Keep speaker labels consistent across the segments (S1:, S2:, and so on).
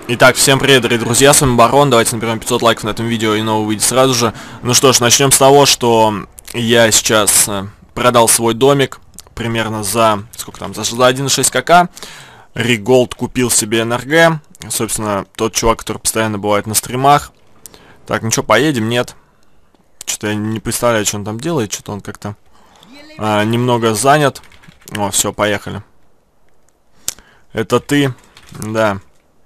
S1: Итак, всем привет, дорогие друзья, с вами Барон. Давайте наберем 500 лайков на этом видео, и новый выйдет сразу же. Ну что ж, начнем с того, что я сейчас продал свой домик примерно за, сколько там, за 1,6 кк. Риголд купил себе НРГ, собственно, тот чувак, который постоянно бывает на стримах. Так, ну что, поедем? Нет. Что-то я не представляю, что он там делает, что-то он как-то немного занят. О, все, поехали. Это ты? Да.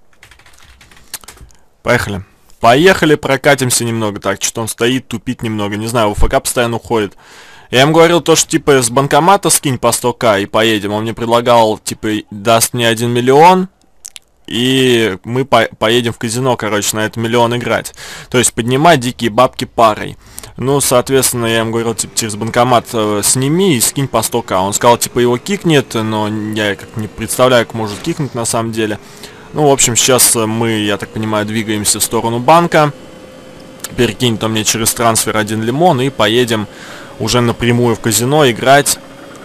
S1: Поехали. Поехали, прокатимся немного. Так, что-то он стоит, тупит немного. Не знаю, УФК постоянно уходит. Я ему говорил то, что типа с банкомата скинь по 100к и поедем. Он мне предлагал, типа, даст мне 1 миллион. И мы поедем в казино, короче, на этот миллион играть. То есть поднимать дикие бабки парой. Ну, соответственно, я ему говорил, типа, через банкомат сними и скинь по 100к. Он сказал, типа, его кикнет, но я как не представляю, как может кикнуть на самом деле. Ну, в общем, сейчас мы, я так понимаю, двигаемся в сторону банка. Перекинет он мне через трансфер 1 лимон и поедем уже напрямую в казино играть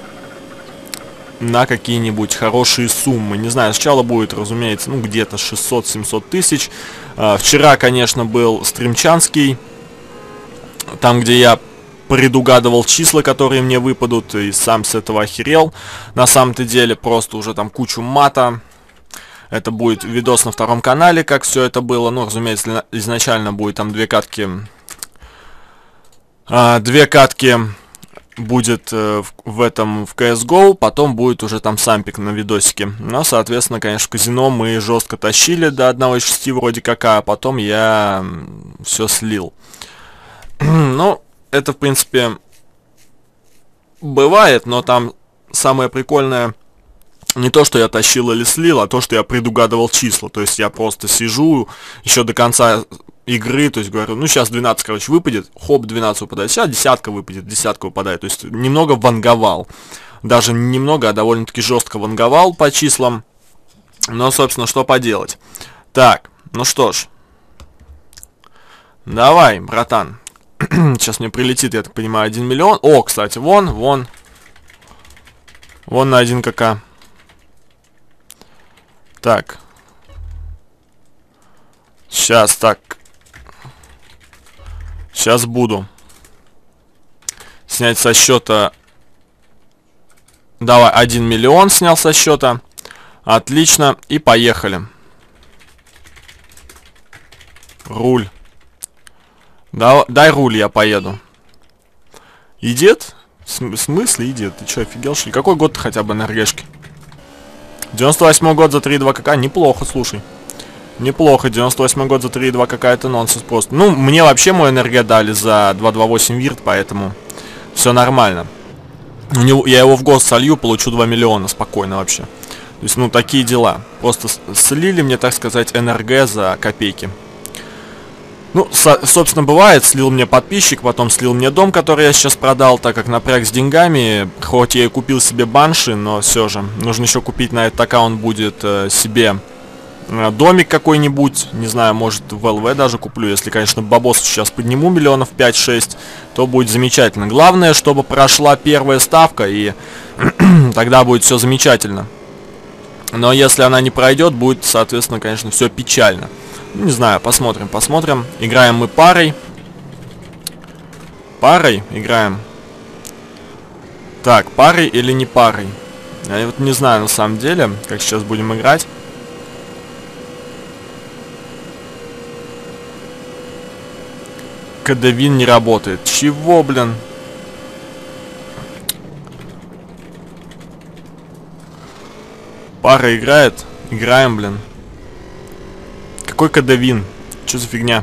S1: на какие-нибудь хорошие суммы. Не знаю, сначала будет, разумеется, ну, где-то 600-700 тысяч. Вчера, конечно, был стримчанский, там, где я предугадывал числа, которые мне выпадут, и сам с этого охерел. На самом-то деле, просто уже там кучу мата. Это будет видос на втором канале, как все это было. Ну, разумеется, изначально будет там две катки. Две катки будет в этом, в CSGO. Потом будет уже там сампик на видосике. Но, соответственно, конечно, в казино мы жестко тащили до 1.6 вроде как, а потом я все слил. Ну, это, в принципе, бывает, но там самое прикольное... Не то, что я тащил или слил, а то, что я предугадывал числа. То есть я просто сижу еще до конца игры, то есть говорю, ну сейчас 12, короче, выпадет, хоп, 12 выпадает, сейчас десятка выпадет, десятка выпадает. То есть немного ванговал. Даже немного, а довольно-таки жестко ванговал по числам. Но, собственно, что поделать. Так, ну что ж. Давай, братан. Сейчас мне прилетит, я так понимаю, 1 миллион. О, кстати, вон на 1 кк. Так. Сейчас, так. Сейчас буду. Снять со счета. Давай, 1 миллион снял со счета. Отлично. И поехали. Руль. Дай руль, я поеду. Идет? В смысле идет? Ты что, офигел, что ли? Какой год ты хотя бы на РГшке? 98 год за 3,2 кк, неплохо, слушай. Неплохо, 98 год за 3,2 кк, это нонсенс просто. Ну, мне вообще мой НРГ дали за 2,28 вирт, поэтому все нормально. Я его в год солью, получу 2 миллиона, спокойно вообще. То есть, ну, такие дела. Просто слили мне, так сказать, НРГ за копейки. Ну, собственно, бывает, слил мне подписчик, потом слил мне дом, который я сейчас продал, так как напряг с деньгами. Хоть я и купил себе банши, но все же. Нужно еще купить на этот аккаунт будет себе домик какой-нибудь. Не знаю, может в ЛВ даже куплю. Если, конечно, бабос сейчас подниму миллионов 5-6, то будет замечательно. Главное, чтобы прошла первая ставка, и тогда будет все замечательно. Но если она не пройдет, будет, соответственно, конечно, все печально. Не знаю, посмотрим. Играем мы парой. Парой играем. Так, парой или не парой? Я вот не знаю на самом деле, как сейчас будем играть. Кадавин не работает. Чего, блин? Пара играет. Играем, блин. Какой кадавин? Что за фигня?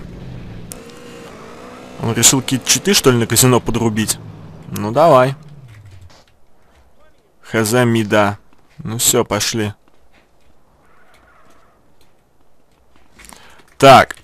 S1: Он решил какие-то читы, что ли, на казино подрубить? Ну, давай. Хз мида. Ну, все, пошли. Так.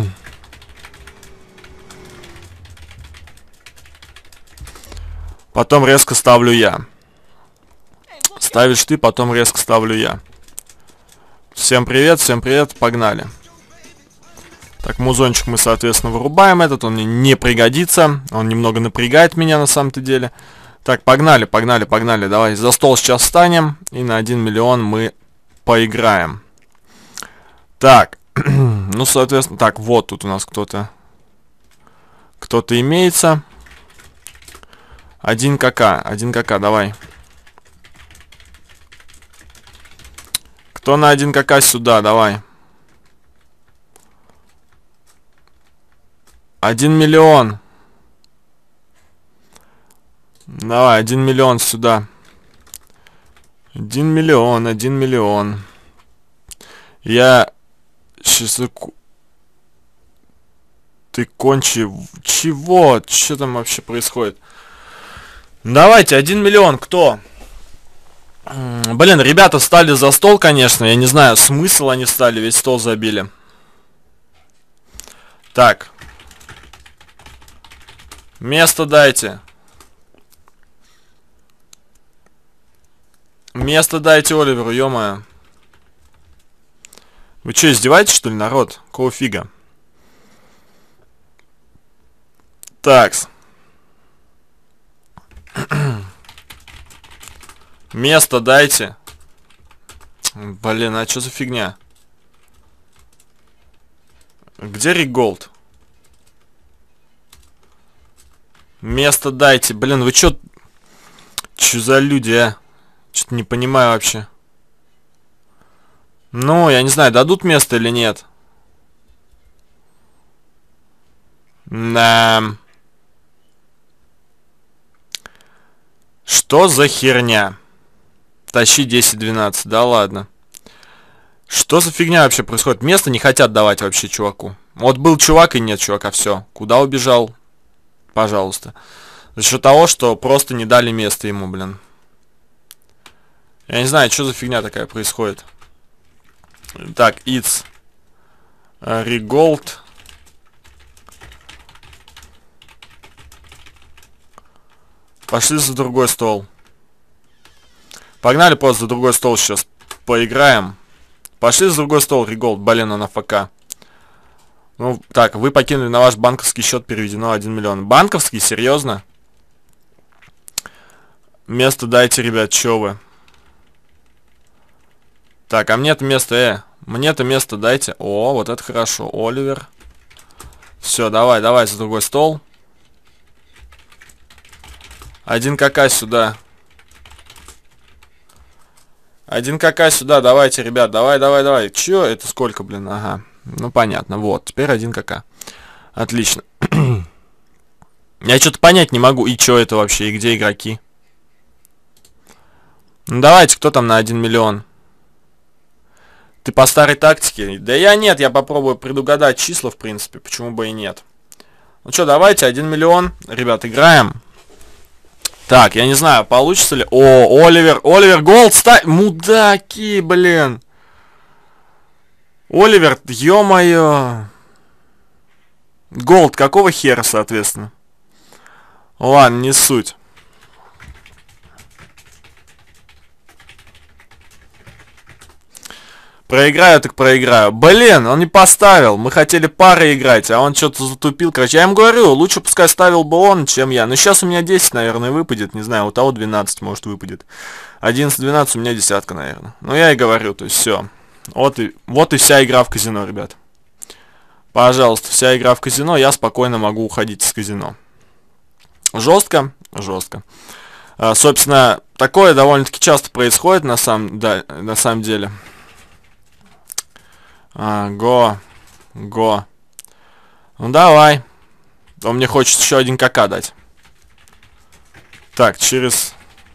S1: Потом резко ставлю я. Ставишь ты, потом резко ставлю я. Всем привет, погнали. Так, музончик мы, соответственно, вырубаем этот. Он мне не пригодится. Он немного напрягает меня на самом-то деле. Так, погнали. Давай за стол сейчас встанем. И на 1 миллион мы поиграем. Так. Ну, соответственно, так, вот тут у нас кто-то имеется. 1 КК, давай. Кто на 1 КК сюда, давай. 1 миллион. Давай, 1 миллион сюда. 1 миллион, 1 миллион. Я... Сейчас... Ты кончи... Чего? Что там вообще происходит? Давайте, 1 миллион, кто? Блин, ребята встали за стол, конечно. Я не знаю, смысл они встали, весь стол забили. Так. Место дайте. Место дайте Оливеру, ё-моё. Вы что, издеваетесь, что ли, народ? Какого фига? Такс. Место дайте. Блин, а что за фигня? Где Рик Голд? Место дайте. Блин, вы чё... Чё за люди, а? Что-то не понимаю вообще. Ну, я не знаю, дадут место или нет. Да. Что за херня? Тащи 10-12, да ладно. Что за фигня вообще происходит? Место не хотят давать вообще чуваку. Вот был чувак и нет чувака, все. Куда убежал? Пожалуйста. За счет того, что просто не дали место ему, блин. Я не знаю, что за фигня такая происходит. Так, it's Regold. Пошли за другой стол. Погнали просто за другой стол сейчас поиграем. Пошли за другой стол, Regold, блин, на ФК. Ну, так, вы покинули, на ваш банковский счет переведено 1 миллион. Банковский? Серьезно? Место дайте, ребят, чё вы? Так, а мне-то место, мне-то место дайте. О, вот это хорошо, Оливер. Все, давай, давай за другой стол. 1 КК сюда. 1 КК сюда, давайте, ребят, давай, давай, давай. Чё, это сколько, блин, ага. Ну, понятно, вот, теперь 1 КК. Отлично. Я что-то понять не могу, и чё это вообще, и где игроки? Ну, давайте, кто там на 1 миллион? Ты по старой тактике? Да я нет, я попробую предугадать числа, в принципе, почему бы и нет. Ну что, давайте, 1 миллион, ребят, играем. Так, я не знаю, получится ли... О, Оливер Голд, мудаки, блин. Оливер, ё-моё. Голд, какого хера, соответственно? Ладно, не суть. Проиграю, так проиграю. Блин, он не поставил. Мы хотели пары играть, а он что-то затупил. Короче, я ему говорю, лучше пускай ставил бы он, чем я. Но сейчас у меня 10, наверное, выпадет. Не знаю, у того 12, может, выпадет. 11-12 у меня десятка, наверное. Ну, я и говорю, то есть все. Вот и вся игра в казино, ребят. Пожалуйста, вся игра в казино. Я спокойно могу уходить из казино. Жестко? Жестко. Собственно, такое довольно-таки часто происходит, на самом деле. Го. Ну давай. Он мне хочет еще 1 КК дать. Так, через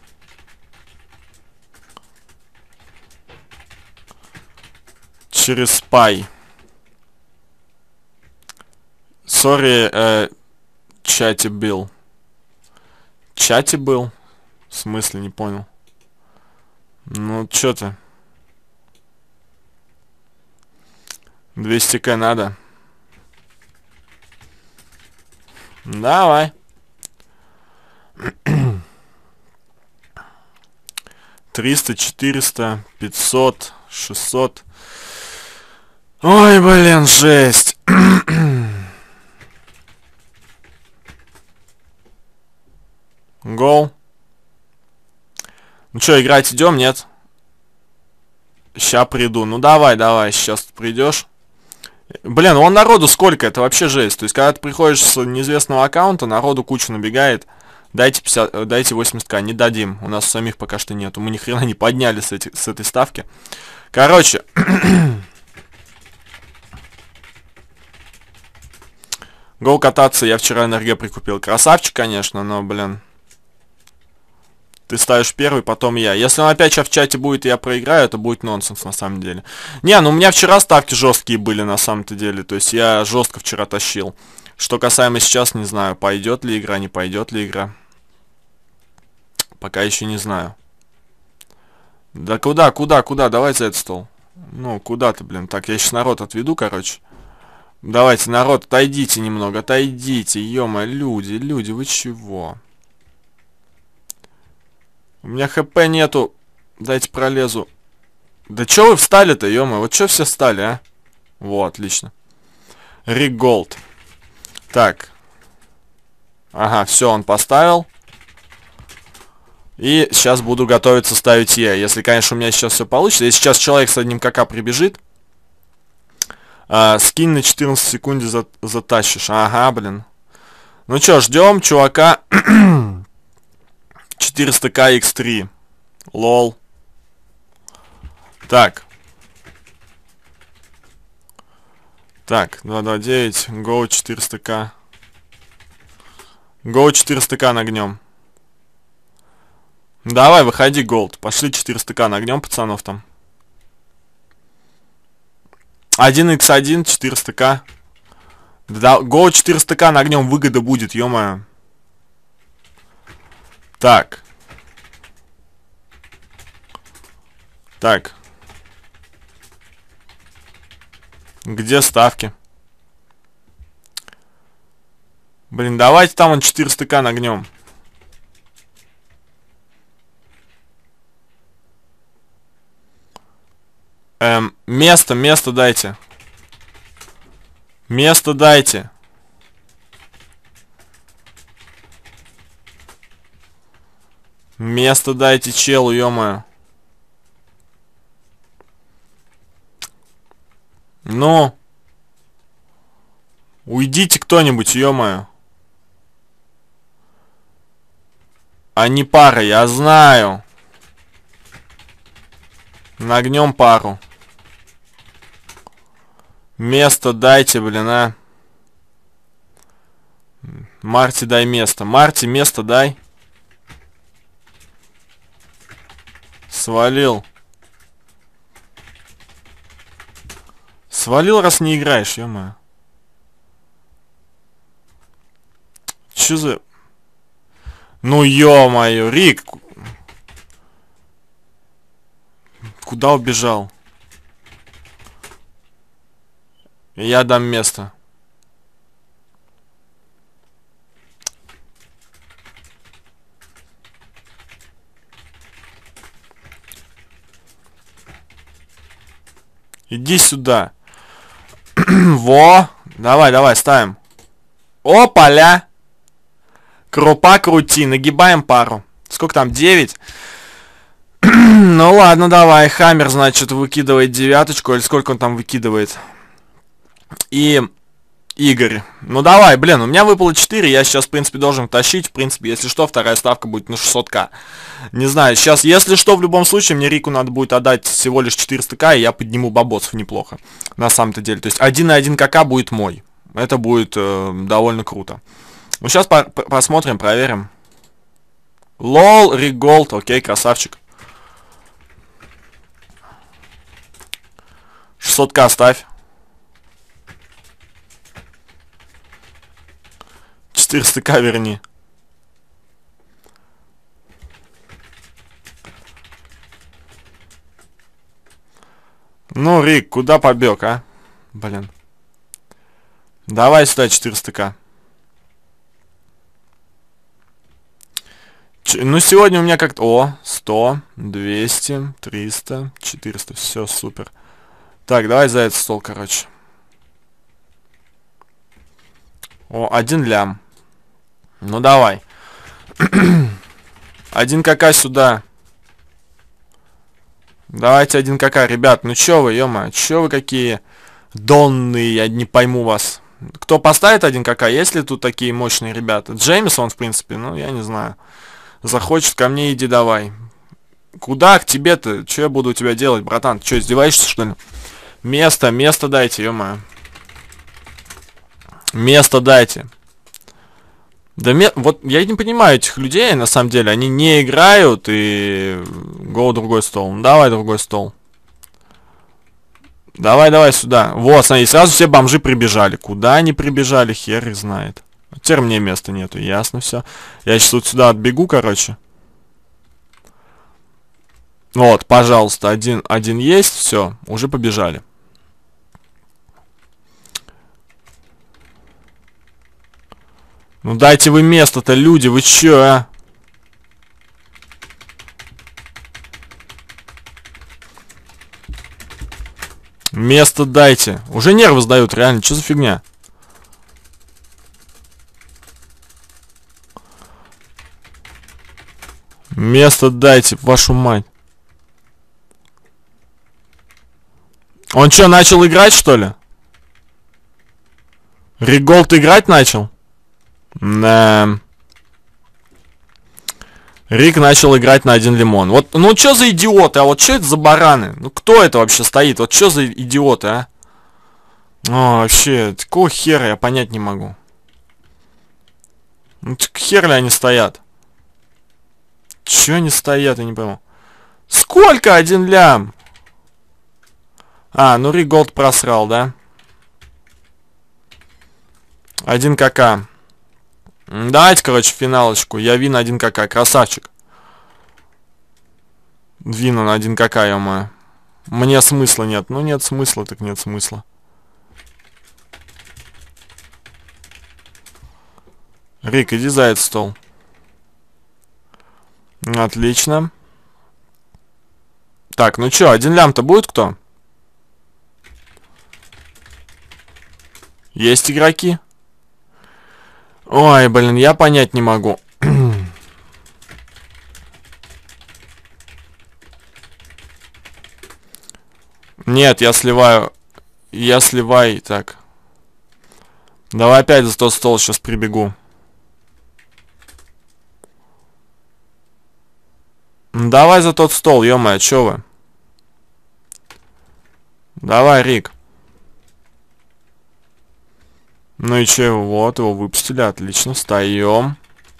S1: пай. Сори, чате был. Чате был? В смысле, не понял. Ну, чё ты? 200к надо. Давай. 300, 400, 500, 600. Ой, блин, жесть. Гол. Ну что, играть идем, нет? Ща приду. Ну давай, давай, сейчас придешь. Блин, вон народу сколько, это вообще жесть. То есть, когда ты приходишь с неизвестного аккаунта, народу куча набегает. Дайте 50, дайте 80к, не дадим. У нас самих пока что нету. Мы ни хрена не подняли с этой ставки. Короче. Гол кататься, я вчера НРГ прикупил. Красавчик, конечно, но, блин. Ты ставишь первый, потом я. Если он опять сейчас в чате будет, и я проиграю, это будет нонсенс на самом деле. Не, ну у меня вчера ставки жесткие были на самом-то деле. То есть я жестко вчера тащил. Что касаемо сейчас, не знаю, пойдет ли игра, не пойдет ли игра. Пока еще не знаю. Да куда? Давай за этот стол. Ну, куда ты, блин? Так, я сейчас народ отведу, короче. Давайте, народ, отойдите немного, отойдите. Ё-моё, люди, вы чего? У меня хп нету. Дайте пролезу. Да чё вы встали-то, ё-моё? Вот чё все встали, а? Вот, отлично. Рик Голд. Так. Ага, все, он поставил. И сейчас буду готовиться ставить я. Если, конечно, у меня сейчас все получится. Если сейчас человек с одним КК прибежит. Скинь на 14 секунде затащишь. Ага, блин. Ну чё, ждем чувака. 400к x3. Лол. Так. Так, 229. Go 400к. Go 400к нагнем. Давай, выходи, Голд. Пошли 400к нагнем, пацанов там. 1x1, 400к. Да, Go 400к нагнем, выгода будет, ё-моё. Так. Так. Где ставки? Блин, давайте там он 400к нагнем. Место дайте. Место дайте. Место дайте челу, ё-моё. Ну. Уйдите кто-нибудь, ё-моё. Они пара, я знаю. Нагнем пару. Место дайте, блин, а. Марти, дай место. Марти, место дай. Свалил. Свалил, раз не играешь, ё-моё. Чё за... Ну, ё-моё, Рик. Куда убежал? Я дам место. Иди сюда. Во. Давай, ставим. О, поля. Крупа крути. Нагибаем пару. Сколько там? 9? Ну ладно, давай. Хаммер, значит, выкидывает девяточку. Или сколько он там выкидывает? И Игорь. Ну давай, блин, у меня выпало 4. Я сейчас, в принципе, должен тащить. В принципе, если что, вторая ставка будет на 600к. Не знаю, сейчас, если что, в любом случае, мне Рику надо будет отдать всего лишь 400к, и я подниму бабосов неплохо. На самом-то деле. То есть 1/1 КК будет мой. Это будет довольно круто. Ну сейчас посмотрим, проверим. Лол, Рик Голд. Окей, красавчик. 600к ставь. 400к верни. Ну, Рик, куда побег, а? Блин. Давай сюда 400к. Ну, сегодня у меня как-то... О, 100, 200, 300, 400. Все, супер. Так, давай за этот стол, короче. О, 1 лям. Ну, давай. 1 КК сюда. Давайте 1 КК, ребят. Ну, чё вы, ё-моё, чё вы какие Донные, я не пойму вас. Кто поставит 1 КК? Есть ли тут такие мощные ребята? Джеймисон, в принципе, ну, я не знаю. Захочет ко мне, иди давай. Куда к тебе-то? Что я буду у тебя делать, братан? Ты что, издеваешься, что ли? Место дайте, ё-моё. Место дайте. Да вот я не понимаю этих людей, на самом деле. Они не играют и... Го другой стол. Ну, давай другой стол. Давай сюда. Вот, смотри, сразу все бомжи прибежали. Куда они прибежали, хер их знает. Теперь мне места нету, ясно все. Я сейчас вот сюда отбегу, короче. Вот, пожалуйста, один есть, все, уже побежали. Ну дайте вы место-то, люди, вы чё, а? Место дайте. Уже нервы сдают, реально, что за фигня? Место дайте, вашу мать. Он что, начал играть, что ли? Риголд играть начал? Да. Рик начал играть на 1 лимон. Вот, ну что за идиоты, а вот что это за бараны? Ну кто это вообще стоит? Вот что за идиоты, а? О, вообще, какого хера я понять не могу. Ну хер ли они стоят? Чё они стоят, я не пойму. Сколько 1 лям? А, ну Риголд просрал, да? 1 КК. Давайте, короче, финалочку. Я вин 1 КК. Красавчик. Вин на 1 КК, ё-моё. Мне смысла нет. Ну, нет смысла, так нет смысла. Рик, иди за этот стол. Отлично. Так, ну чё, 1 лям-то будет кто? Есть игроки? Ой, блин, я понять не могу. Нет, я сливаю. Я сливаю. Так. Давай опять за тот стол сейчас прибегу. Давай за тот стол, ё-моё, чё вы? Давай, Рик. Ну и чё, вот, его выпустили, отлично, встаем.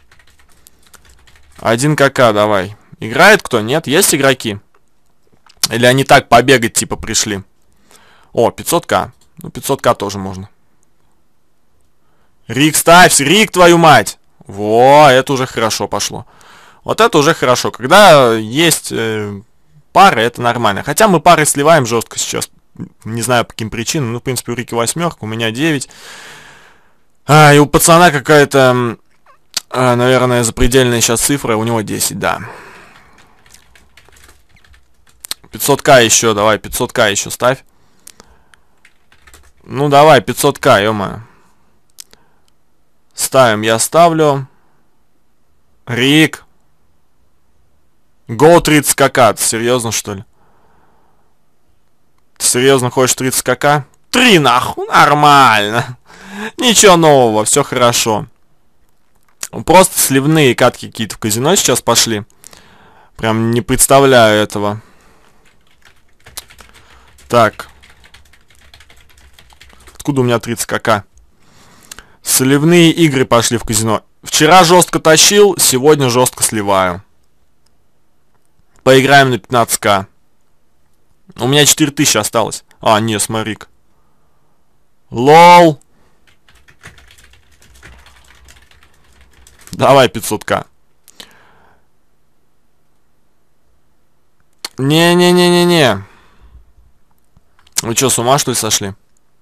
S1: 1 КК, давай. Играет кто? Нет? Есть игроки? Или они так побегать, типа, пришли? О, 500к. Ну, 500к тоже можно. Рик, ставь! Рик, твою мать! Во, это уже хорошо пошло. Вот это уже хорошо. Когда есть пары, это нормально. Хотя мы пары сливаем жестко сейчас. Не знаю, по каким причинам. Ну, в принципе, у Рики 8, у меня 9. И у пацана какая-то, наверное, запредельная сейчас цифра. У него 10, да. 500к еще, давай, 500к еще ставь. Ну, давай, 500к, ё-моё. Ставим, я ставлю. Рик. Го 30 кк. Ты серьезно, что ли? Ты серьезно хочешь 30 кк? 3 нахуй, нормально. Ничего нового, все хорошо. Просто сливные катки какие-то в казино сейчас пошли. Прям не представляю этого. Так. Откуда у меня 30 кк? Сливные игры пошли в казино. Вчера жестко тащил, сегодня жестко сливаю. Поиграем на 15к. У меня 4000 осталось. А, не, смотри-ка. Лол. Давай 500к. Не-не-не-не-не. Вы что, с ума что ли сошли?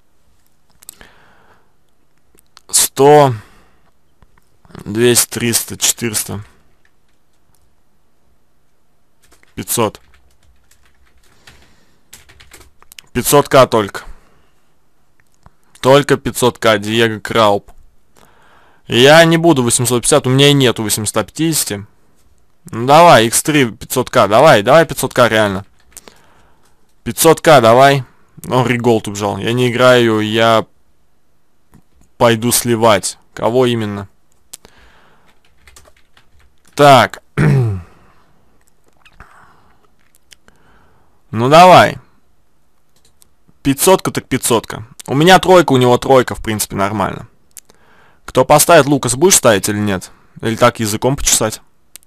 S1: 100, 200, 300, 400, 500. 500к только. Только 500к, Диего Крауп. Я не буду 850, у меня и нету 850. Ну давай, x3 500к, давай 500к реально. 500к, давай. Он Риголд убежал. Я не играю, я пойду сливать. Кого именно? Так. Ну давай. 500-ка так 500-ка. У меня тройка, у него тройка, в принципе, нормально. Кто поставит? Лукас, будешь ставить или нет? Или так языком почесать?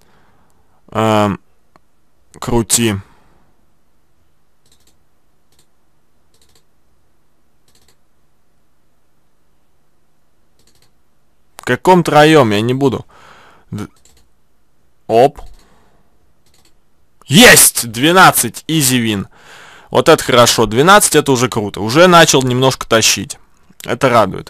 S1: Крути. В каком троем? Я не буду. Оп. Есть! 12. Изи вин. Вот это хорошо. 12 это уже круто. Уже начал немножко тащить. Это радует.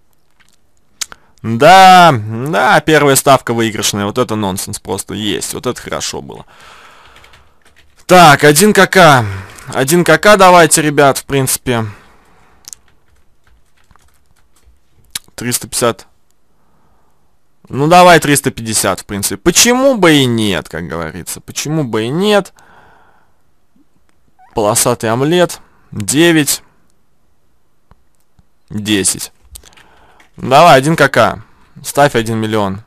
S1: Да, да, первая ставка выигрышная. Вот это нонсенс просто есть. Вот это хорошо было. Так, 1 КК. 1 КК давайте, ребят, в принципе. 350. Ну, давай 350, в принципе. Почему бы и нет, как говорится. Почему бы и нет. Полосатый омлет. 9. 10. Давай, 1 КК. Ставь 1 миллион.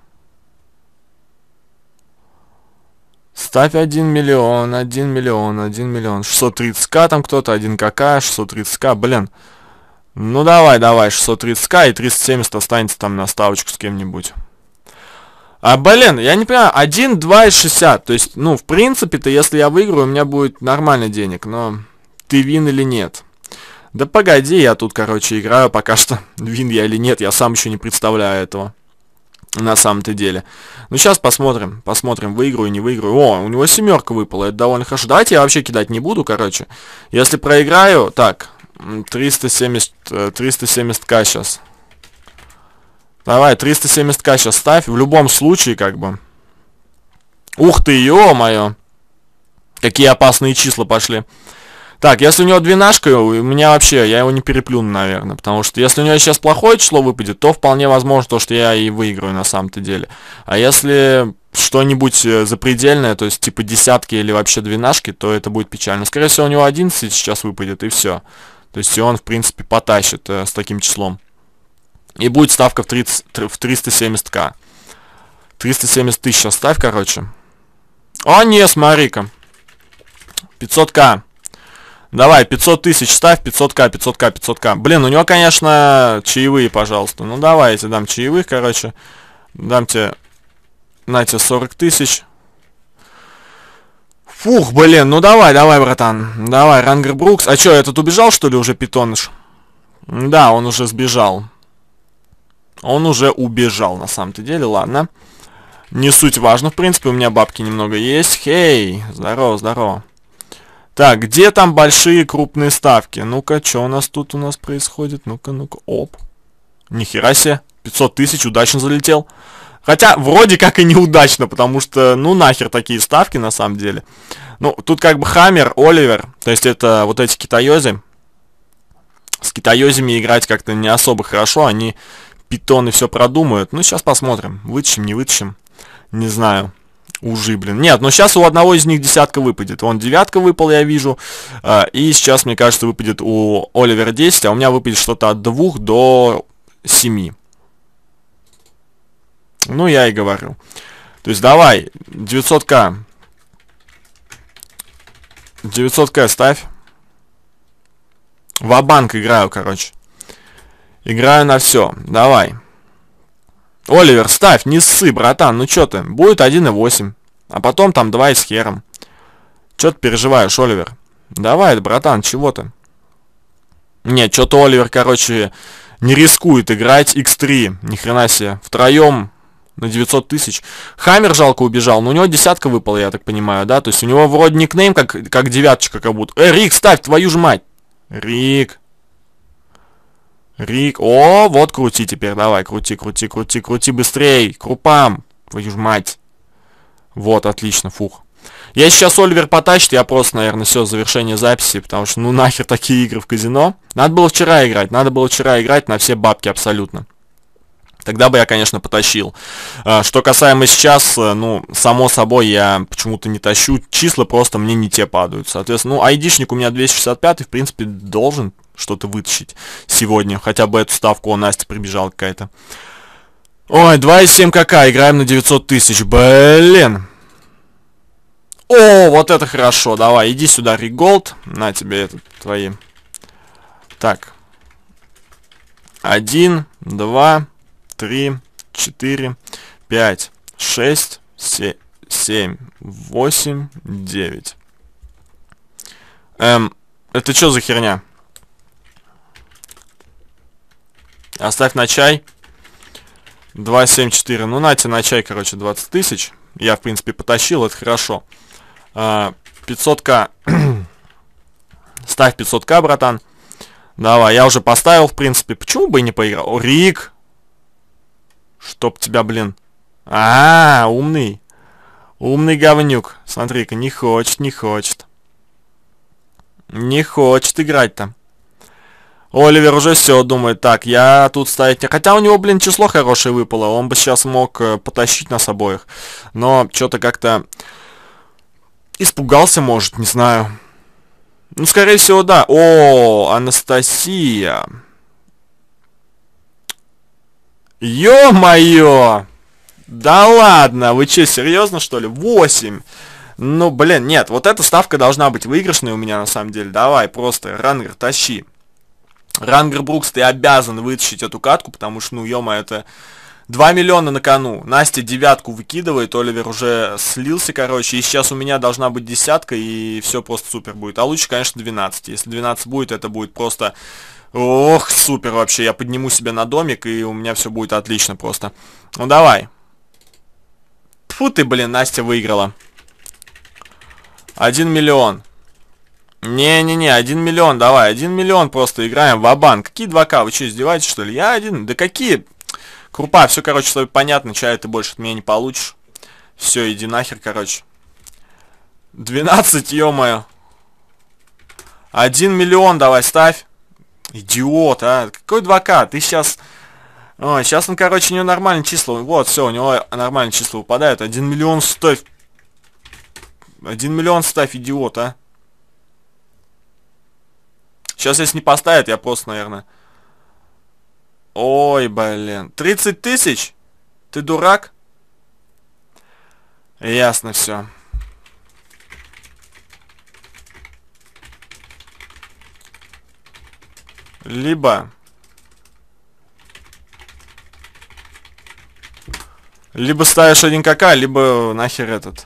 S1: Ставь 1 миллион, 1 миллион, 1 миллион. 630к там кто-то, 1 КК, 630к, блин. Ну, давай, 630к и 370 останется там на ставочку с кем-нибудь. А, блин, я не понимаю, 1, 2 и 60. То есть, ну, в принципе-то, если я выиграю, у меня будет нормально денег. Но ты вин или нет? Да погоди, я тут, короче, играю пока что. Вин я или нет, я сам еще не представляю этого. На самом-то деле. Ну, сейчас посмотрим. Посмотрим, выиграю, не выиграю. О, у него 7 выпала, это довольно хорошо. Давайте я вообще кидать не буду, короче. Если проиграю, так, 370к сейчас. Давай, 370к сейчас ставь. В любом случае, как бы. Ух ты, ё-моё. Какие опасные числа пошли. Так, если у него двенашка, у меня вообще, я его не переплюну, наверное. Потому что если у него сейчас плохое число выпадет, то вполне возможно, то, что я и выиграю на самом-то деле. А если что-нибудь запредельное, то есть типа десятки или вообще двенашки, то это будет печально. Скорее всего, у него 11 сейчас выпадет, и все. То есть и он, в принципе, потащит с таким числом. И будет ставка в 370к. 370 тысяч оставь, короче. О, не, смотри-ка. 500к. Давай, 500 тысяч ставь, 500к, 500к, 500к. Блин, у него, конечно, чаевые, пожалуйста. Ну, давай, я тебе дам чаевых, короче. Дам тебе, на тебе 40 тысяч. Фух, блин, ну давай, братан. Давай, Рангер Брукс. А чё, этот убежал, что ли, уже питоныш? Да, он уже сбежал. Он уже убежал, на самом-то деле, ладно. Не суть важно, в принципе, у меня бабки немного есть. Хей, здорово, здорово. Так, где там большие крупные ставки? Ну-ка, что у нас тут происходит? Ну-ка, ну-ка, оп. Нихера себе, 500 тысяч, удачно залетел. Хотя, вроде как и неудачно, потому что, ну нахер такие ставки, на самом деле. Ну, тут как бы Хаммер, Оливер, то есть это вот эти китаёзы. С китаёзами играть как-то не особо хорошо, они питоны все продумают. Ну, сейчас посмотрим, вытащим, не вытащим, не знаю. Ужи, блин. Нет, но сейчас у одного из них десятка выпадет. Вон девятка выпал, я вижу. И сейчас, мне кажется, выпадет у Оливера 10, а у меня выпадет что-то от 2 до 7. Ну, я и говорю. То есть, давай, 900к. 900к ставь. Ва-банк играю, короче. Играю на все. Давай. Оливер, ставь, не ссы, братан, ну чё ты, будет 1,8, а потом там 2 с хером. Чё ты переживаешь, Оливер? Давай, братан, чего ты? Нет, чё-то Оливер, короче, не рискует играть x3, ни хрена себе, втроем на 900 тысяч. Хаммер жалко убежал, но у него десятка выпала, я так понимаю, да? То есть у него вроде никнейм как девяточка как будто. Рик, ставь, твою ж мать! Рик. Рик, о, вот крути теперь, давай, крути быстрей, крупам, твою ж мать. Вот, отлично, фух. Я сейчас Оливер потащит, я просто, наверное, все, завершение записи, потому что, ну нахер такие игры в казино. Надо было вчера играть на все бабки абсолютно. Тогда бы я, конечно, потащил. Что касаемо сейчас, ну, само собой, я почему-то не тащу. Числа просто мне не те падают. Соответственно, ну, айдишник у меня 265, в принципе, должен что-то вытащить сегодня. Хотя бы эту ставку, Настя прибежала какая-то. Ой, 2,7 КК, играем на 900 тысяч. Блин. О, вот это хорошо. Давай, иди сюда, Риголд. На тебе это, твои. Так. 1, 2... 3, 4, 5, 6, 7, 8, 9. Это что за херня? Оставь на чай. 2, 7, 4. Ну, нате на чай, короче, 20 тысяч. Я, в принципе, потащил, это хорошо. 500к. Ставь 500к, братан. Давай, я уже поставил, в принципе. Почему бы и не поиграл? О, Рик! Чтоб тебя, блин. Умный. Умный говнюк. Смотри-ка, не хочет, не хочет. Не хочет играть-то. Оливер уже все думает. Так, я тут ставить... Хотя у него, блин, число хорошее выпало. Он бы сейчас мог потащить нас обоих. Но что-то как-то... Испугался, может, не знаю. Ну, скорее всего, да. О, Анастасия. Ё-моё! Да ладно, вы что, серьезно, что ли? 8. Ну, блин, нет, вот эта ставка должна быть выигрышной у меня, на самом деле. Давай, просто, Рангер, тащи. Рангер Брукс, ты обязан вытащить эту катку, потому что, ну, ё-моё, это 2 миллиона на кону. Настя девятку выкидывает, Оливер уже слился, короче, и сейчас у меня должна быть десятка, и все просто супер будет. А лучше, конечно, 12. Если 12 будет, это будет просто... Ох, супер вообще, я подниму себя на домик, и у меня все будет отлично просто. Ну давай. Тьфу ты, блин, Настя выиграла. 1 миллион. Не-не-не, 1 миллион, давай, 1 миллион просто играем ва-банк. Какие 2К, вы что, издеваетесь, что ли? Я один, да какие? Крупа, все, короче, с тобой понятно, чая ты больше от меня не получишь. Все, иди нахер, короче. 12, ё-моё. 1 миллион, давай, ставь. Идиот, а. Какой 2К? Ты сейчас... Ой, сейчас он, короче, у него нормальные числа. Вот, все, у него нормальные числа выпадают. 1 миллион ставь. 1 миллион ставь, идиот, а. Сейчас, если не поставит, я просто, наверное... Ой, блин. 30 тысяч? Ты дурак? Ясно все. Либо ставишь 1 КК, либо нахер этот.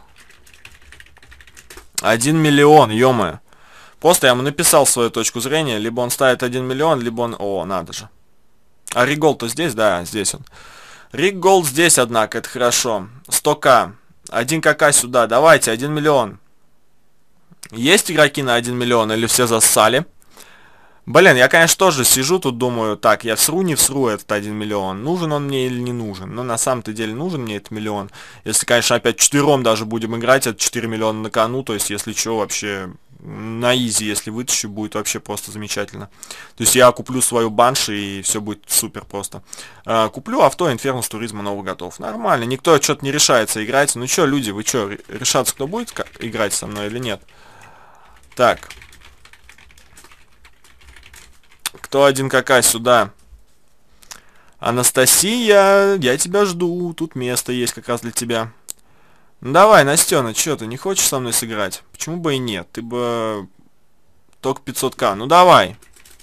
S1: 1 миллион, ё-моё. Просто я ему написал свою точку зрения. Либо он ставит 1 миллион, либо он... О, надо же. А Риголд-то здесь? Да, здесь он. Риголд здесь, однако, это хорошо. 100к. 1 КК сюда. Давайте, 1 миллион. Есть игроки на 1 миллион или все зассали? Блин, я, конечно, тоже сижу тут, думаю, так, я всру, не всру этот 1 миллион. Нужен он мне или не нужен? Но на самом-то деле нужен мне этот миллион. Если, конечно, опять четвером даже будем играть, это 4 миллиона на кону. То есть, если что, вообще на изи, если вытащу, будет вообще просто замечательно. То есть, я куплю свою банши, и все будет супер просто. Куплю авто, Инфернус Туризма новый готов. Нормально, никто что-то не решается играть. Ну что, люди, вы что, решаться, кто будет играть со мной или нет? Так. Кто 1 КК сюда? Анастасия, я тебя жду. Тут место есть как раз для тебя. Ну давай, Настена, что ты не хочешь со мной сыграть? Почему бы и нет? Ты бы... Только 500к. Ну давай.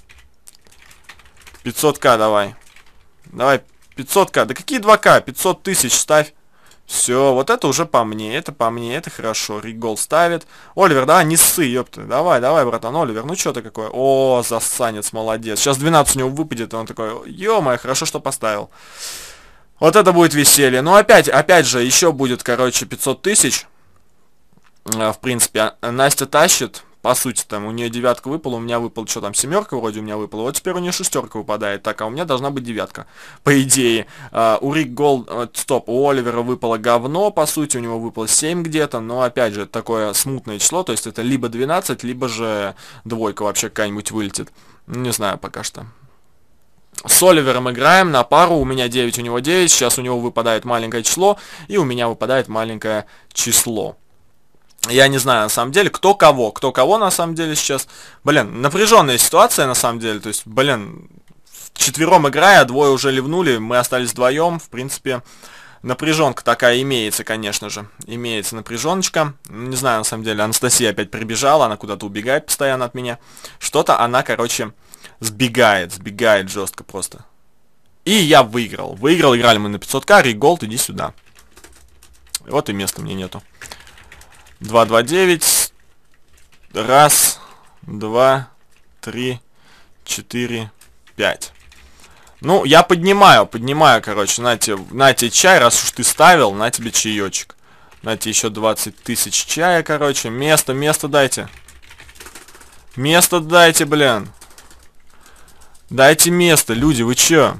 S1: 500к давай. Давай, 500к. Да какие 2к? 500 тысяч ставь. Все, вот это уже по мне, это хорошо. Ригол ставит. Оливер, давай, не ссы, ёпта. Давай, давай, братан, Оливер, ну что ты какой? О, засанец, молодец. Сейчас 12 у него выпадет, и он такой, ё-моё, хорошо, что поставил. Вот это будет веселье. Ну, опять же, еще будет, короче, 500 тысяч. В принципе, Настя тащит. По сути, там, у нее девятка выпала, у меня выпала, что там, семерка вроде у меня выпала. Вот теперь у нее шестерка выпадает. Так, а у меня должна быть девятка. По идее. У Рик Голд... Стоп, у Оливера выпало говно, по сути, у него выпало 7 где-то. Но, опять же, такое смутное число. То есть, это либо 12, либо же двойка вообще какая-нибудь вылетит. Не знаю пока что. С Оливером играем на пару. У меня 9, у него 9. Сейчас у него выпадает маленькое число. И у меня выпадает маленькое число. Я не знаю, на самом деле, кто кого на самом деле сейчас. Блин, напряженная ситуация, на самом деле. То есть, блин, вчетвером играя, двое уже ливнули, мы остались вдвоем. В принципе, напряженка такая имеется, конечно же. Имеется напряженочка. Не знаю, на самом деле, Анастасия опять прибежала, она куда-то убегает постоянно от меня. Что-то она, короче, сбегает жестко просто. И я выиграл. Играли мы на 500к, Риголд, иди сюда. Вот и места мне нету. 2, 2, 9. Раз, 2, 3, 4, 5. Ну, я поднимаю, короче. На тебе чай, раз уж ты ставил, на тебе чаечек. На тебе еще 20 тысяч чая, короче. Место дайте. Место дайте, блин. Дайте место, люди, вы чё?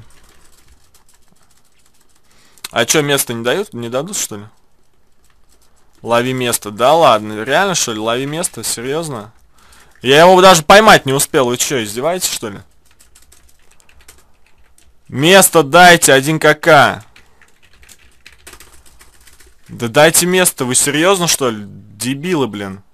S1: А чё, место не дают? Не дадут, что ли? Лови место. Да ладно, реально, что ли? Лови место? Серьезно? Я его даже поймать не успел. Вы что, издеваетесь, что ли? Место дайте, 1 КК. Да дайте место. Вы серьезно, что ли? Дебилы, блин.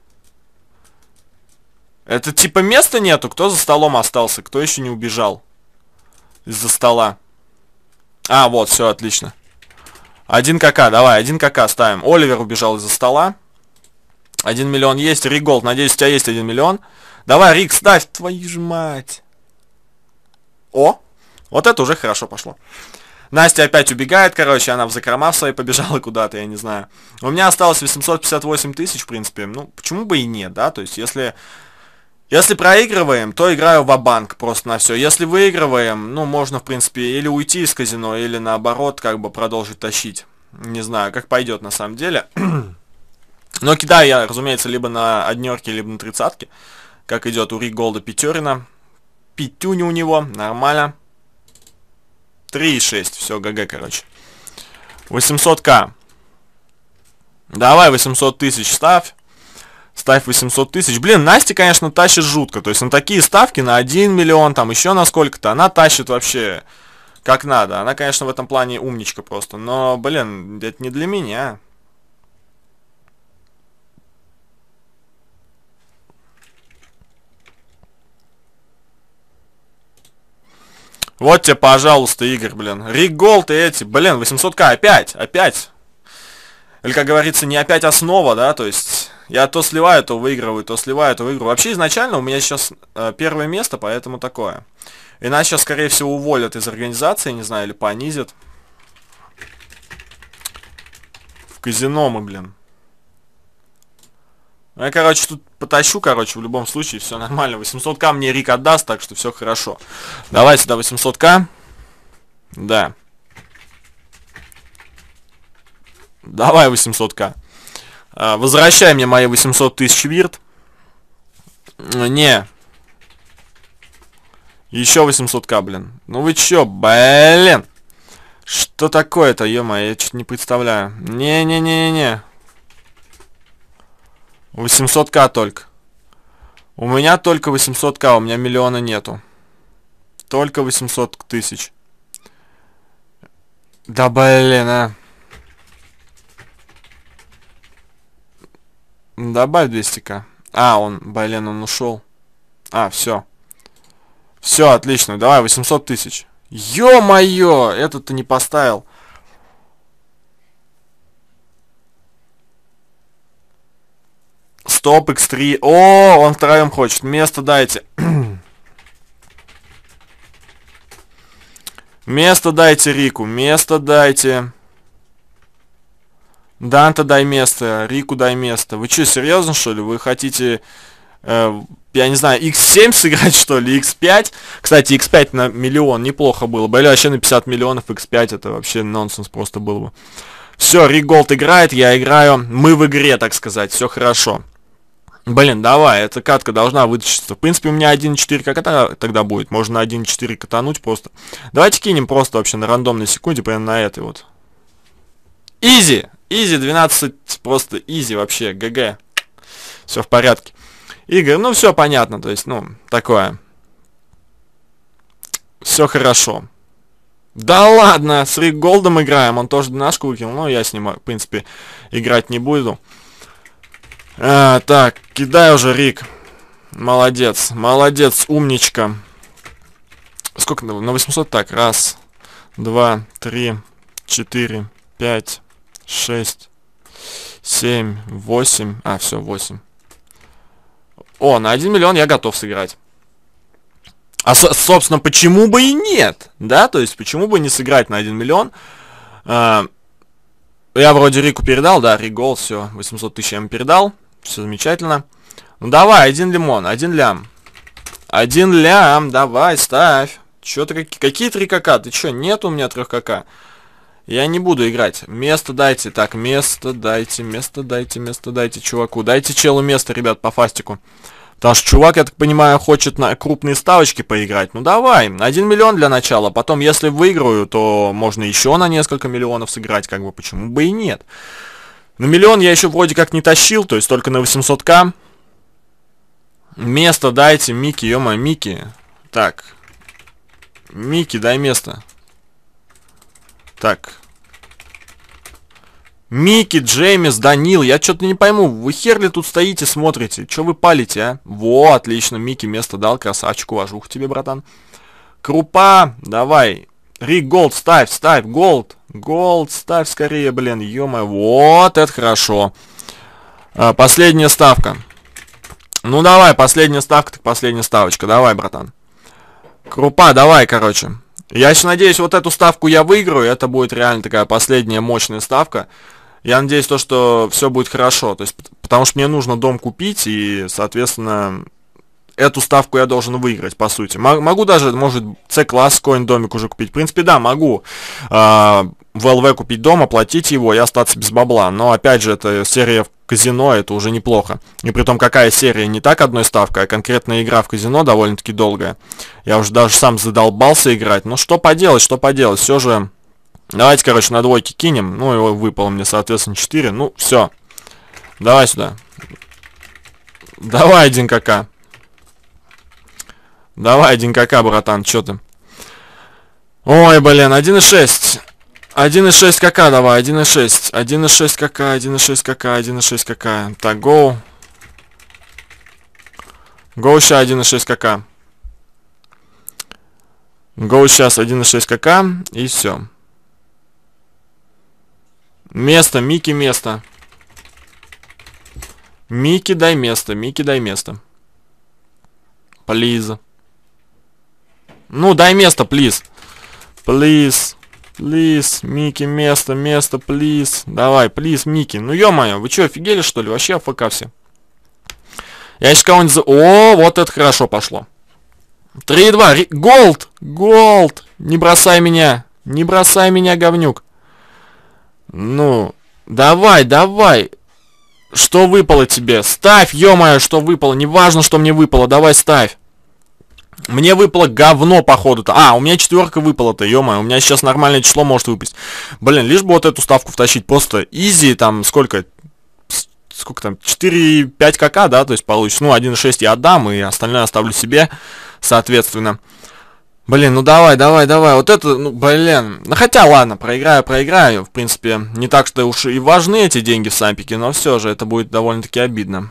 S1: Это типа места нету? Кто за столом остался? Кто еще не убежал? Из-за стола. А, вот, все, отлично. 1 КК, давай, 1 КК ставим. Оливер убежал из-за стола. 1 миллион есть. Риголд, надеюсь, у тебя есть 1 миллион. Давай, Рик, ставь, твою ж мать. О, вот это уже хорошо пошло. Настя опять убегает, короче, она в закрома свои побежала куда-то, я не знаю. У меня осталось 858 тысяч, в принципе. Ну, почему бы и нет, да? То есть, если проигрываем, то играю ва-банк просто на все. Если выигрываем, ну, можно, в принципе, или уйти из казино, или наоборот, как бы продолжить тащить. Не знаю, как пойдет на самом деле. Но кидаю я, разумеется, либо на однерке, либо на тридцатке. Как идет у Риголда пятерина. Пятюня у него, нормально. 3,6, все, ГГ, короче. 800к. Давай 800 тысяч ставь. Ставь 800 тысяч. Блин, Настя, конечно, тащит жутко. То есть на такие ставки, на 1 миллион, там еще на сколько-то, она тащит вообще как надо. Она, конечно, в этом плане умничка просто. Но, блин, это не для меня. Вот тебе, пожалуйста, Игорь, блин. Риголд и эти, блин, 800к опять. Или, как говорится, не опять основа, да, то есть я то сливаю, то выигрываю, то сливаю, то выигрываю. Вообще, изначально у меня сейчас первое место, поэтому такое. И нас сейчас, скорее всего, уволят из организации, не знаю, или понизят. В казино мы, блин. Ну, я, короче, тут потащу, короче, в любом случае, все нормально. 800к мне Рик отдаст, так что все хорошо. Давай сюда 800к. Да. Давай 800к. Возвращай мне мои 800 тысяч вирт. Не. Еще 800к, блин. Ну вы чё, блин? Что такое-то, ё-моё, я что-то не представляю. Не-не-не-не-не. 800к только. У меня только 800к, у меня миллиона нету. Только 800 тысяч. Да блин, а. Добавь 200к. А, он ушел. А, все. Все, отлично. Давай, 800 тысяч. Ё-моё, этот ты не поставил. Стоп, X3. О, он втроем хочет. Место дайте. Место дайте Рику. Место дайте. Данте дай место. Рику дай место. Вы что, серьезно, что ли? Вы хотите, я не знаю, X7 сыграть, что ли? X5? Кстати, X5 на миллион неплохо было бы. Или вообще на 50 миллионов X5. Это вообще нонсенс просто было бы. Все, Риголд играет, я играю. Мы в игре, так сказать. Все хорошо. Блин, давай, эта катка должна вытащиться. В принципе, у меня 1.4 как это тогда будет. Можно на 1.4 катануть просто. Давайте кинем просто вообще на рандомной секунде, прямо на этой вот. Изи! Изи 12, просто изи вообще, ГГ. Все в порядке. Игорь, ну все понятно, то есть, ну, такое. Все хорошо. Да ладно, с Рик Голдом играем, он тоже двенашку выкинул, но я с ним, в принципе, играть не буду. Так, кидай уже, Рик. Молодец, молодец, умничка. Сколько на 800? Так, раз, два, три, 4, 5, 6, 7, 8. А, все, 8. О, на 1 миллион я готов сыграть. А, собственно, почему бы и нет? Да, то есть, почему бы не сыграть на 1 миллион? Я вроде Рику передал, да, Рик Голд, все, 800 тысяч я ему передал. Все замечательно. Ну, давай, 1 лимон, 1 лям. 1 лям, давай, ставь. Чё ты, какие 3 кака? Ты чё, нет у меня 3 кака? Я не буду играть. Место дайте. Так, место дайте, чуваку. Дайте челу место, ребят, по фастику. Потому что чувак, я так понимаю, хочет на крупные ставочки поиграть. Ну давай, 1 миллион для начала. Потом, если выиграю, то можно еще на несколько миллионов сыграть. Как бы, почему бы и нет. На миллион я еще вроде как не тащил, то есть только на 800к. Место дайте, Микки, ё-моё, Микки. Так. Микки, дай место. Так. Микки, Джеймис, Данил, я что-то не пойму, вы хер ли тут стоите, смотрите? Че вы палите, а? Во, отлично, Микки место дал, красавчик, уважуха тебе, братан. Крупа, давай. Рик Голд, ставь, Голд. Голд, ставь скорее, блин, ё-моё, вот, это хорошо. Последняя ставка. Ну давай, последняя ставка, так последняя ставочка, давай, братан. Крупа, давай, короче. Я еще надеюсь, вот эту ставку я выиграю, это будет реально такая последняя мощная ставка. Я надеюсь, что все будет хорошо, то есть, потому что мне нужно дом купить, и, соответственно, эту ставку я должен выиграть, по сути. Могу даже, может, C-класс какой-нибудь домик уже купить. В принципе, да, могу в ЛВ купить дом, оплатить его и остаться без бабла. Но, опять же, это серия в казино, это уже неплохо. И при том, какая серия, не так одной ставкой, а конкретная игра в казино довольно-таки долгая. Я уже даже сам задолбался играть. Ну, что поделать, все же... Давайте, короче, на двойке кинем. Ну, его выпало мне, соответственно, 4. Ну, все. Давай сюда. Давай, 1 КК. Давай, 1 КК, братан, чё ты? Ой, блин, 1,6. 1,6 КК давай, 1,6. 1,6 КК, 1,6 КК, 1,6 КК. Так, гоу. Гоу ща 1,6 КК. Гоу сейчас 1,6 КК. И все. Место, Микки, место. Микки, дай место, Микки, дай место. Плиз. Ну, дай место, плиз. Плиз. Плиз, Микки, место, плиз. Давай, плиз, Микки. Ну, ё-моё, вы чё, офигели, что ли? Вообще АФК все. Я сейчас кого-нибудь за... О, вот это хорошо пошло. 3,2. Голд! Голд! Не бросай меня. Не бросай меня, говнюк. Ну, давай, давай. Что выпало тебе? Ставь, ё-моё, что выпало. Неважно, что мне выпало. Давай, ставь. Мне выпало говно, походу-то. А, у меня 4 выпало-то, ё-моё. У меня сейчас нормальное число может выпасть. Блин, лишь бы вот эту ставку втащить. Просто изи, там, сколько там, 4-5 КК, да, то есть получится. Ну, 1,6 я отдам, и остальное оставлю себе, соответственно. Блин, ну давай. Вот это, ну, блин. Ну, хотя, ладно, проиграю. В принципе, не так, что уж и важны эти деньги в сампике, но все же, это будет довольно-таки обидно.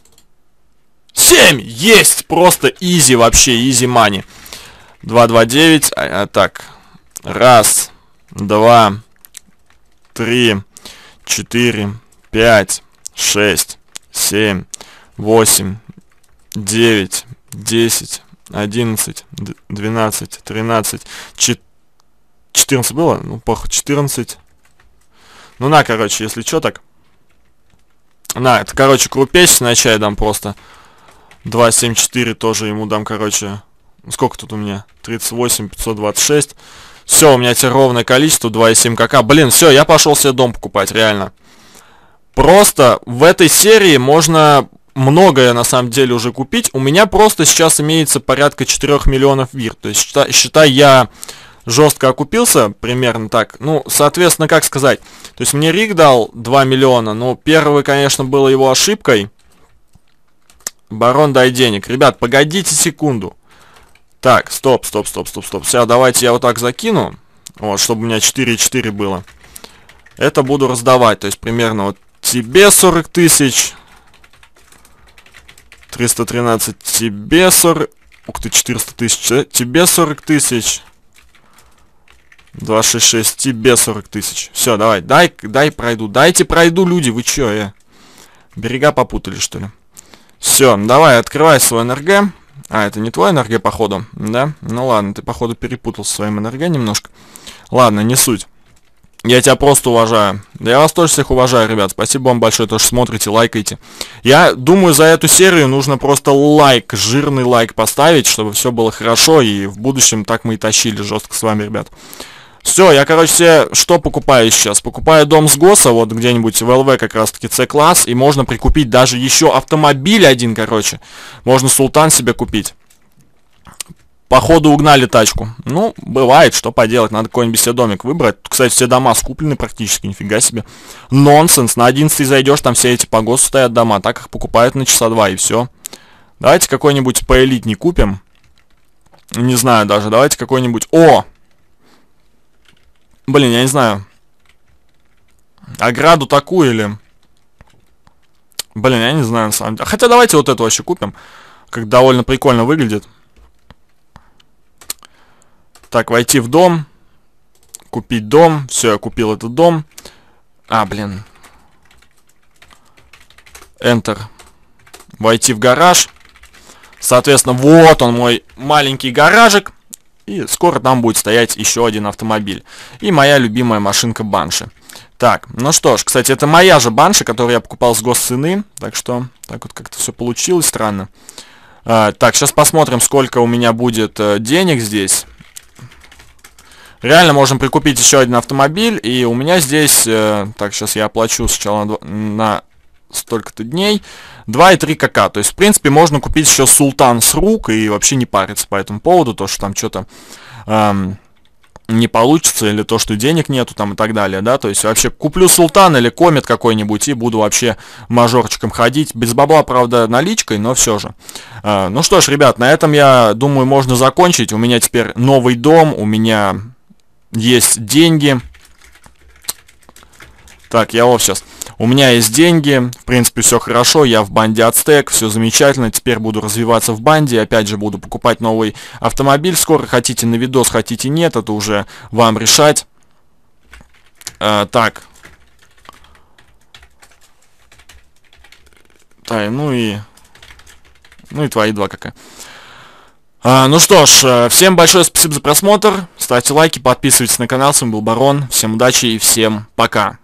S1: 7! Есть! Просто изи вообще, изи мани. 229. Так. 1, 2, 3, 4, 5, 6, 7, 8, 9, 10, 11, 12, 13, 14 было? Ну, похуй, 14. Ну, на, короче, если что, так. На, это, короче, крупечь на чай дам просто. 2,74 тоже ему дам, короче. Сколько тут у меня? 38, 526. Все, у меня теперь ровное количество, 2,7 КК. Блин, все, я пошел себе дом покупать, реально. Просто в этой серии можно многое, на самом деле, уже купить. У меня просто сейчас имеется порядка 4 миллионов вир. То есть, считай, я жестко окупился, примерно так. Ну, соответственно, как сказать. То есть, мне Рик дал 2 миллиона. Но первый, конечно, было его ошибкой. Барон, дай денег. Ребят, погодите секунду. Так, стоп. Сейчас давайте я вот так закину. Вот, чтобы у меня 4,4 было. Это буду раздавать. То есть примерно вот тебе 40 тысяч. 313 тебе 40... Ух ты, 400 тысяч. Тебе 40 тысяч. 266 тебе 40 тысяч. Все, давай, дай пройду. Дайте пройду, люди, вы чё, берега попутали, что ли? Все, давай, открывай свой НРГ. А, это не твой НРГ, походу, да? Ну ладно, ты, походу, перепутал со своим НРГ немножко. Ладно, не суть. Я тебя просто уважаю. Я вас тоже всех уважаю, ребят. Спасибо вам большое, то, что смотрите, лайкаете. Я думаю, за эту серию нужно просто лайк, жирный лайк поставить, чтобы все было хорошо, и в будущем так мы и тащили жестко с вами, ребят. Все, я, короче, себе что покупаю сейчас? Покупаю дом с ГОСа, вот где-нибудь в ЛВ как раз-таки С-класс, и можно прикупить даже еще автомобиль один, короче. Можно Султан себе купить. Походу угнали тачку. Ну, бывает, что поделать, надо какой-нибудь себе домик выбрать. Тут, кстати, все дома скуплены практически, нифига себе. Нонсенс, на 11 зайдешь, там все эти по ГОСу стоят дома, так их покупают на часа 2 и все. Давайте какой-нибудь поэлитней купим. Не знаю даже, давайте какой-нибудь... О! Блин, я не знаю. Ограду такую или... Блин, я не знаю на самом деле. Хотя давайте вот эту вообще купим. Как довольно прикольно выглядит. Так, войти в дом. Купить дом. Все, я купил этот дом. А, блин. Enter. Войти в гараж. Соответственно, вот он мой маленький гаражик. И скоро там будет стоять еще один автомобиль. И моя любимая машинка Банши. Так, ну что ж, кстати, это моя же Банши, которую я покупал с госцены. Так что, так вот как-то все получилось странно. Так, сейчас посмотрим, сколько у меня будет денег здесь. Реально можем прикупить еще один автомобиль. И у меня здесь... так, сейчас я оплачу сначала на столько-то дней. 2,3 КК. То есть, в принципе, можно купить еще Султан с рук и вообще не париться по этому поводу. То, что там что-то не получится, или то, что денег нету там и так далее, да. То есть, вообще куплю Султан или Комет какой-нибудь и буду вообще мажорчиком ходить. Без бабла, правда, наличкой, но все же. Ну что ж, ребят, на этом, я думаю, можно закончить. У меня теперь новый дом, у меня есть деньги. Так, я вот сейчас... У меня есть деньги, в принципе, все хорошо, я в банде Ацтек, все замечательно, теперь буду развиваться в банде, опять же буду покупать новый автомобиль скоро, хотите на видос, хотите нет, это уже вам решать. Так, ну и твои 2 КК. Ну что ж, всем большое спасибо за просмотр, ставьте лайки, подписывайтесь на канал, с вами был Барон, всем удачи и всем пока.